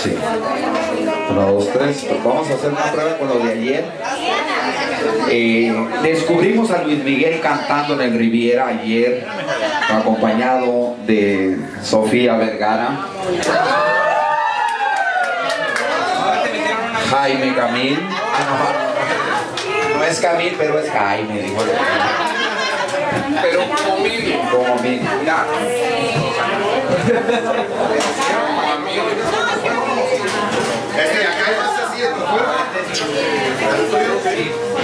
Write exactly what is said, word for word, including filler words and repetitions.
Sí. Uno, dos, tres. Pues vamos a hacer una prueba con lo de ayer. Eh, descubrimos a Luis Miguel cantando en el Riviera ayer, acompañado de Sofía Vergara, Jaime Camil. No es Camil, pero es Jaime, digo. Pero como mil. Como mil. Ya. Es que acá ya está haciendo fuera.